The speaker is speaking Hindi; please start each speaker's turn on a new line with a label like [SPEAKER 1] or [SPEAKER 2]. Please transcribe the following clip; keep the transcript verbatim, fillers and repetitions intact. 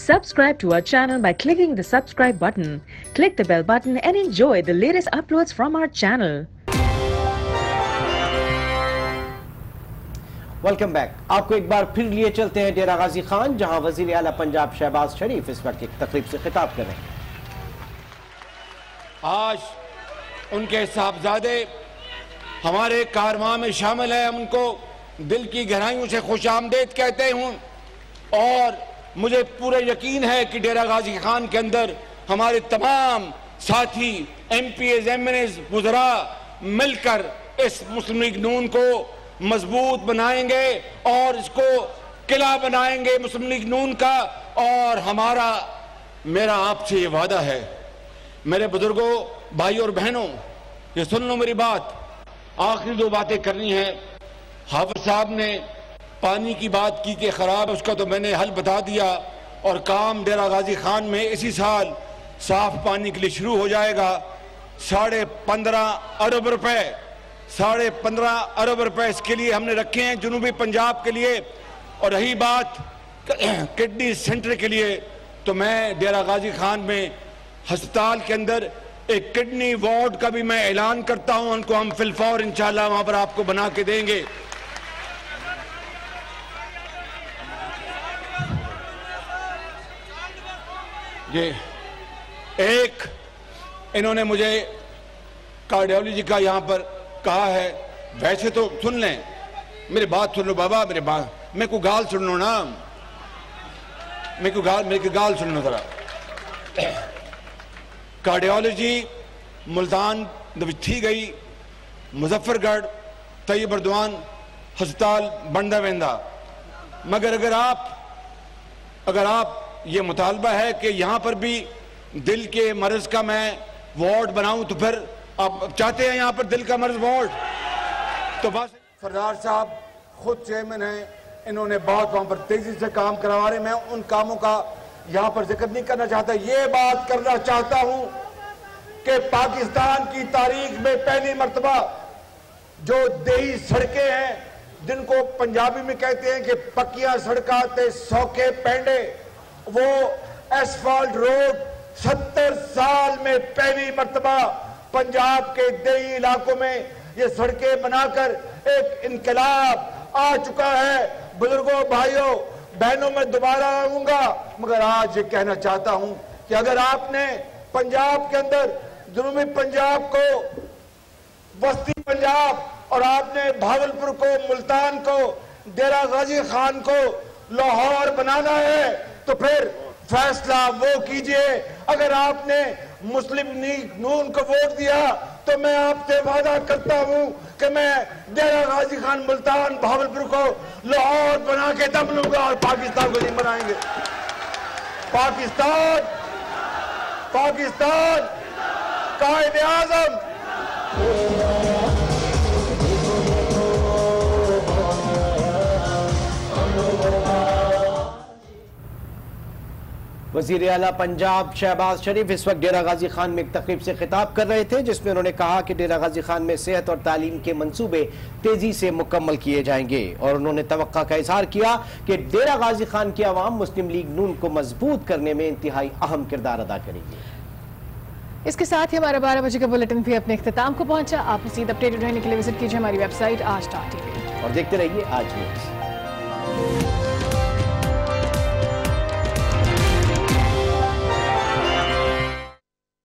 [SPEAKER 1] Subscribe to our channel by clicking the subscribe button. Click the bell button and enjoy the latest uploads from our channel.
[SPEAKER 2] Welcome back. आपको एक बार फिर लिए चलते हैं डेरा गाजी खान, जहां वजीर आला पंजाब शहबाज शरीफ इस वक्त एक तकरीब से खिताब कर रहे हैं।
[SPEAKER 3] आज उनके साहबजादे हमारे कारवां में शामिल है। हम उनको दिल की गहराइयों से खुशामदीद कहते हूँ और मुझे पूरा यकीन है कि डेरा गाजी खान के अंदर हमारे तमाम साथी एम पी एज एम एन एज वज़रा मिलकर इस मुस्लिम लीग नून को मजबूत बनाएंगे और इसको किला बनाएंगे मुस्लिम लीग नून का। और हमारा मेरा आपसे ये वादा है, मेरे बुजुर्गों, भाई और बहनों, ये सुन लो मेरी बात। आखिरी दो बातें करनी है। हाफिज साहब ने पानी की बात की कि खराब है, उसका तो मैंने हल बता दिया और काम डेरा गाजी खान में इसी साल साफ पानी के लिए शुरू हो जाएगा। साढ़े पंद्रह अरब रुपए साढ़े पंद्रह अरब रुपए इसके लिए हमने रखे हैं जनूबी पंजाब के लिए। और रही बात किडनी सेंटर के लिए, तो मैं डेरा गाजी खान में अस्पताल के अंदर एक किडनी वार्ड का भी मैं ऐलान करता हूं। उनको हम फिलफौर इंशाल्लाह वहां पर आपको बना के देंगे। ये एक इन्होंने मुझे कार्डियोलॉजी का यहां पर कहा है। वैसे तो सुन लें, मेरी बात सुन लो बाबा, मेरी बात, मैं को गाल सुन लो ना, मैं को गाल मेरी गाल सुन लो जरा। कार्डियोलॉजी मुल्तान थी गई, मुजफ्फरगढ़ तैयब अर्दवान अस्पताल बनदा वेंदा। मगर अगर आप अगर आप ये मुतालबा है कि यहाँ पर भी दिल के मर्ज का मैं वार्ड बनाऊं, तो फिर आप चाहते हैं यहाँ पर दिल का मर्ज वार्ड, तो बस सरदार साहब खुद चेयरमैन हैं, इन्होंने बहुत वहां पर तेजी से काम करवा रहे। मैं उन कामों का यहाँ पर जिक्र नहीं करना चाहता। ये बात करना चाहता हूं कि पाकिस्तान की तारीख में पहली मर्तबा जो देही सड़कें हैं, जिनको पंजाबी में कहते हैं कि पक्कियां सड़कां ते सौखे पेंडे, वो एसफाल्ट रोड सत्तर साल में पहली मर्तबा पंजाब के देही इलाकों में ये सड़कें बनाकर एक इनकलाब आ चुका है। बुजुर्गों, भाइयों, बहनों, मैं दोबारा आऊंगा, मगर आज ये कहना चाहता हूं कि अगर आपने पंजाब के अंदर जनूबी पंजाब को वस्ती पंजाब और आपने भावलपुर को, मुल्तान को, डेरा गाजी खान को लाहौर बनाना है, तो फिर फैसला वो कीजिए। अगर आपने मुस्लिम लीग नून को वोट दिया तो मैं आपसे वादा करता हूं कि मैं डेरा गाजी खान, मुल्तान, भावलपुर को लाहौर बना के दम लूंगा और पाकिस्तान को नहीं बनाएंगे। पाकिस्तान पाकिस्तान कायदे आजम।
[SPEAKER 2] वज़ीर आला पंजाब शहबाज शरीफ इस वक्त डेरा गाजी खान में एक तकरीब से खिताब कर रहे थे, जिसमें उन्होंने कहा कि डेरा गाजी खान में सेहत और तालीम के मंसूबे तेजी से मुकम्मल किए जाएंगे। और उन्होंने तवक्का का इजहार किया कि डेरा गाजी खान की आवाम मुस्लिम लीग नून को मजबूत करने में इंतहाई अहम किरदार अदा करेगी।
[SPEAKER 4] इसके साथ ही हमारा बारह बजे का बुलेटिन भी अपने इख्तिताम को पहुंचा। आप मज़ीद अपडेटेड रहने के लिए विजिट कीजिए हमारी वेबसाइट आज डॉट टीवी और
[SPEAKER 2] देखते रहिए आज न्यूज़।